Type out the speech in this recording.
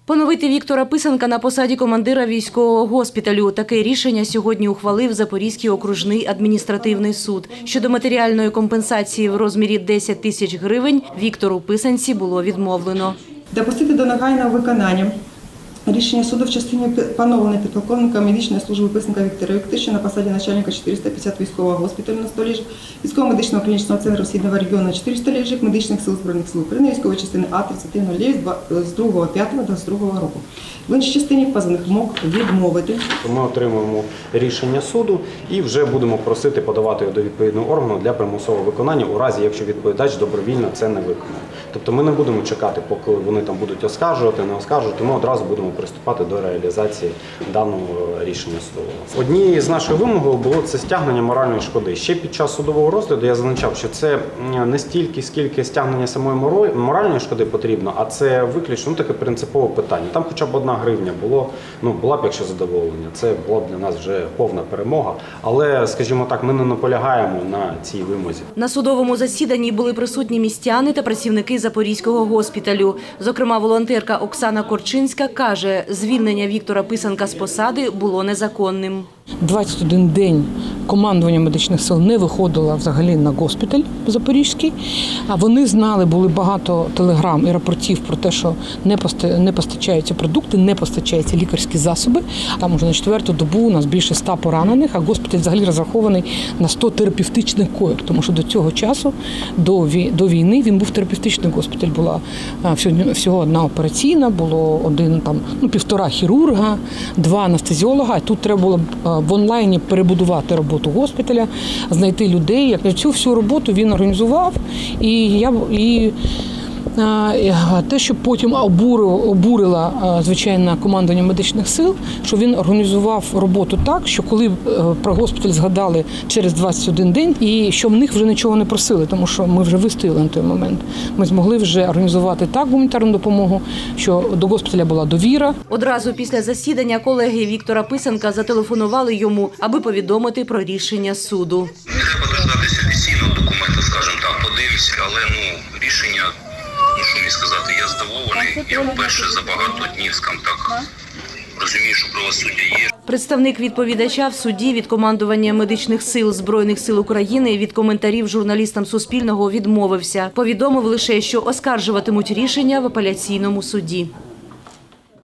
Поновити Віктора Писанка на посаді командира військового госпіталю. Таке рішення сьогодні ухвалив Запорізький окружний адміністративний суд. Щодо матеріальної компенсації в розмірі 10 тисяч гривень Віктору Писанці було відмовлено. Допустити до негайного виконання рішення суду в частині поновлення підполковника медичної служби Писанка Віктора Вікторовича на посаді начальника 450 військового госпіталю на 100 ліжок, військово-медичного клінічного центру Східного регіону 400 ліжок, медичних сил Збройних сил України, військової частини А-3309 з 2.5.22 року. В іншій частині позовних вимог відмовити. Ми отримуємо рішення суду і вже будемо просити подавати його до відповідного органу для примусового виконання у разі, якщо відповідач добровільно це не виконає. Тобто ми не будемо чекати, поки вони там будуть оскаржувати, не оскаржувати, ми одразу будемо приступати до реалізації даного рішення судового. Однією з наших вимог було це стягнення моральної шкоди. Ще під час судового розгляду я зазначав, що це не стільки, скільки стягнення самої моральної шкоди потрібно, а це виключно таке принципове питання. Там хоча б 1 гривня була б, якщо задоволення, це була б для нас вже повна перемога. Але, скажімо так, ми не наполягаємо на цій вимозі. На судовому засіданні були присутні містяни та працівники Запорізького госпіталю. Зокрема, волонтерка Оксана Корчинська каже, звільнення Віктора Писанка з посади було незаконним. 21 день командування медичних сил не виходило взагалі на госпіталь Запорізький. А вони знали, були багато телеграм і рапортів про те, що не постачаються продукти, не постачаються лікарські засоби. Там уже на 4-ту добу у нас більше 100 поранених, а госпіталь взагалі розрахований на 100 терапевтичних койок. Тому що до цього часу, до війни, він був терапевтичний госпіталь. Була всього 1 операційна, було 1,5 хірурга, 2 анестезіолога. А тут треба було в онлайні перебудувати роботу госпіталя, знайти людей. Цю всю роботу він організував. І те, що потім обурило, звичайно, командування медичних сил, що він організував роботу так, що коли про госпіталь згадали через 21 день, і що в них вже нічого не просили, тому що ми вже вистояли на той момент. Ми змогли вже організувати так гуманітарну допомогу, що до госпіталя була довіра. Одразу після засідання колеги Віктора Писанка зателефонували йому, аби повідомити про рішення суду. Треба дождатися офіційного документу, скажімо так, подивимося, але рішення, що мені сказати, я здивований. Я вперше за багато днів, скажімо так, розумію, що правосуддя є. Представник відповідача в суді від командування медичних сил Збройних сил України від коментарів журналістам Суспільного відмовився. Повідомив лише, що оскаржуватимуть рішення в апеляційному суді.